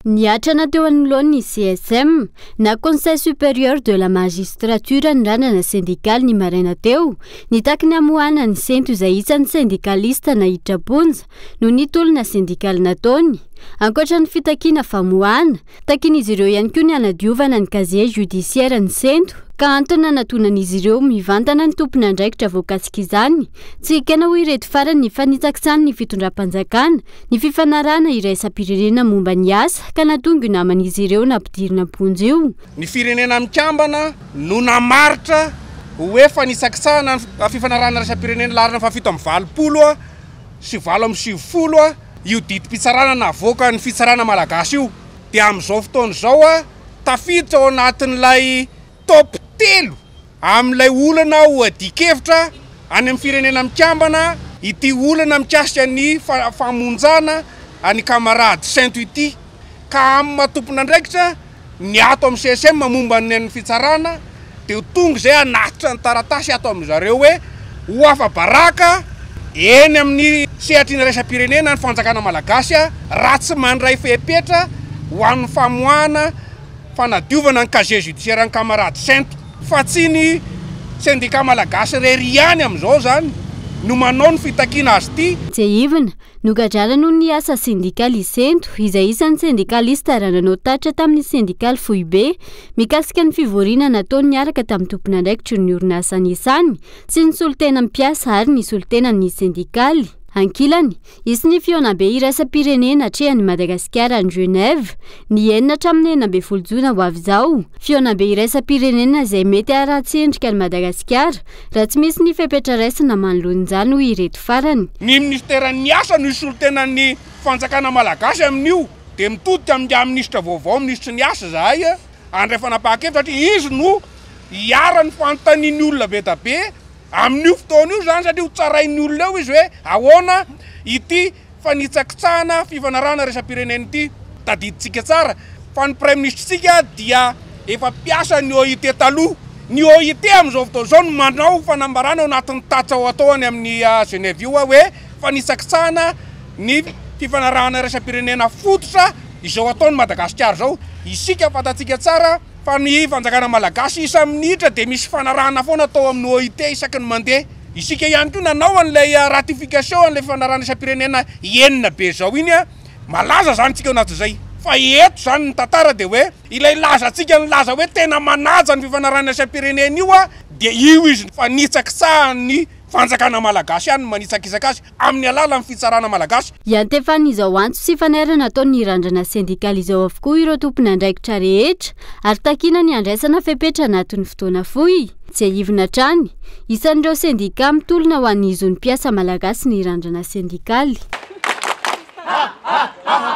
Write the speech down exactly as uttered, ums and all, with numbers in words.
Niatrana teo anolohan'ny C S M na Conseil supérieur de la magistrature ny ranana syndikaly ny maraina teo nitaky ny amohana ny sento izay isan'ny syndikalista nahiditra ponja no nitolona syndikaly nataony. Ankoatra ny fitakiana famohana, takin'izy ireo ihany koa ny anadiovana ny casier judiciaire ny sento ka antony natonan'izy ireo mivantana ny tompony andraikitra voakasika izany. Tsy kena ho ireto farany ny fanitsakisany ny fitondram-panjakana, ny fifanarana iraisam-pirenena momba ny asa ka natonga naman'izy ireo nampidirina ponja io. Ny firenena mikambana no namaritra hoe fanitsakisana fifanarana iraisam-pirenena larina fafito amby valopolo sy valo amby sivifolo io didim-pitsarana navoaka ny fitsarana malagasy io. Dia amin'izao fotoana izao tafiditra ao anatin'ilay top telo amin'ilay olana ho adikevitra any amin'ny firenena mikambana ity olana mikasika ny famonjana any camarade Saint ity ka amin'ny matompona andraikitra ny ato amin'ny C S M momba ny fitsarana dia tonga izay anatitra ny taratasy ato amin'izareo hoe ho afa-baraka eny amin'ny sehatrina iraisam-pirenena ny fanjakana malagasy raha tsy mandray fepetra ho an'ny famoahana fanadiovana ny casier judiciaire ny camarade Saint fa tsy ny syndicat malagasy rery ihany amin'izao zany no manao ny fitakiana azy ity. Jeivina nogadrana noho ny asa syndikaly Sento izay isan'ny syndikalista raha nanao tatra tamin'ny syndikaly Foibe mikasika ny fivoriana nataony niaraka tamin'ny tompony andraikitry ny orinasa anisany sy ny solitena mpiasa ary ny solitena ny syndikaly. Ankilany, isy ny fionabe iraisam-pirenena atrehany Madagasikara ny Genève, ny enina hatramin'ny enina amby folo jona ho avy izao. Fionabe iraisam-pirenena izay mety haratsy endrika ny Madagasikara raha tsy misy ny fepetra raisina manoloan'izany ho ireto farany. Ny ministeran'ny asa no isolotenan'ny fanjakana malagasy amin'io dia mitodika amin'ny ministra vaovao ministra ny asa zahay andray fanapahan-kevitra satria izy no hiara-ny fanontaniany olona be da be amin'io fotoana io zany satria ho tsarain'ny olona eo izy hoe ahoana ity fanitsakitsahana fifanarana iraisam-pirenena ity. Tadiditsika tsara fa ny prime ministritsika dia efa mpiasa ny O I T taloha. Ny O I T amin'izao fotoana izao no manao fanambarana ao anatin'ny tatsa ao ataony amin'ny Genève io hoe fanitsakitsahana ny fifanarahana iraisam-pirenena fototra izao ataony Madagasikara zao. Isika fatatsika tsara fa ny fanjakana malagasy isa minitra dia misy fanarahana foana atao amin'ny O I T isaky ny mandeha. Isika ihany koa nanao an'ilay ratification an'ilay fifanarahana iraisam-pirenena enina be zao iny malaza zany tsika anatin'izay. Fa eto zany ny tantara dia hoe ilay laza tsika ny laza hoe tena manaja ny fifanarahana iraisam-pirenena io dia io izy fanitsakitsahany fanjakana malagasy ihany manitsakisaka azy amin'ny alalan'ny fitsarana malagasy. Iantefan'izao antso sy fanerana ataony randrana syndikaly izao avokoa ireo tompony andraikitra rehetra ary takiana ny andraisana fepetra anatin'ny fotoana fohy. Jeivina trany, isan'ireo syndika mitolona ho an'izon'ny mpiasa malagasy ny randrana syndikaly.